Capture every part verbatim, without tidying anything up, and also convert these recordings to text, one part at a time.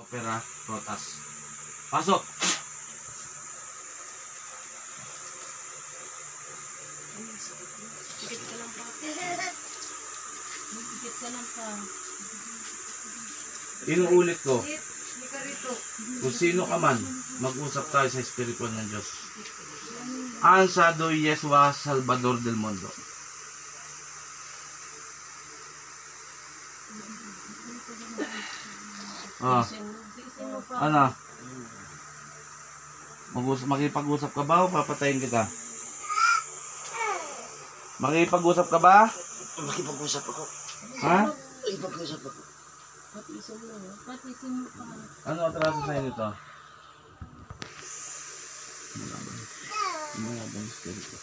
Opera Protas. Pasok! Dikit ka lang pa. Dikit ka lang pa. Inuulit ko. Kung sino ka man, mag-usap tayo sa espiritual ng Diyos. Ang Sado Yeswa Salvador del Mundo. Ah, ano? Mag-usap, makipag-usap ka ba o papatayin kita? Makipag-usap ka ba? Makipag-usap ako. Ha? Makipag-usap ako. Patisin mo. Patisin mo pa. Ano atraso sa'yo nito? Mga bang spirito.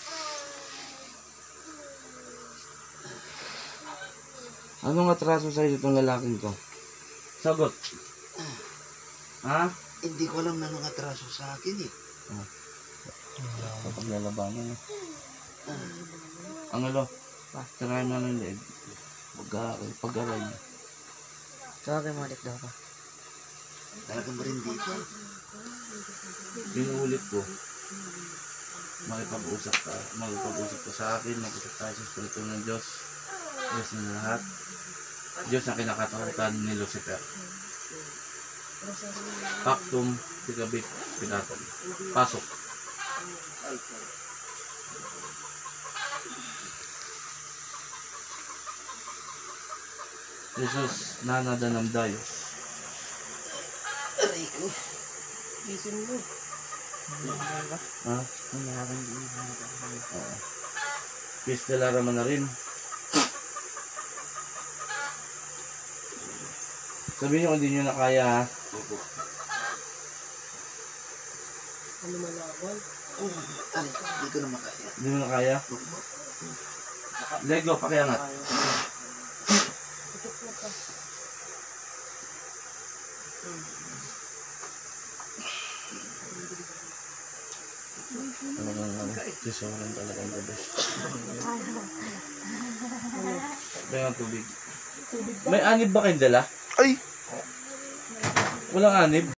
Anong atraso sa'yo itong lalaking ko? Sagot. Ha? Hindi ko alam na nung atraso sa akin eh. Ah. Kapag lalabanan eh. Ah, Ang alo, tirahin mo ng leeg. Pag-aaral, pag-aral niya. Tawagin mo ulit daw pa. talagang marindi ka. Pinuulit ko. Makipag-usap ka. Makipag-usap ka sa akin. Mag-usap tayo sa espiritu ng Diyos. Diyos ng lahat. Diyos na kinakatakutan ni Lucifer. Pactum, Tigabit, Pinatum. Pasok. Jesus, Nana Danam Dayos. Aray ko. Patisin mo. Ha? Ang nalaban din. Oo. Peace de la Rama na rin. Sabihin nyo kung hindi nyo na kaya ha. Opo. Ano malaban? Oh, aray ko. Hindi ko na makaya. Hindi mo na kaya? Opo. Lego, pakiangat. Dikit na pa. Talagang ano, tisoran talagang gabi. Kaya ang tubig. May anib ba kayong dala? Ay! Walang anib?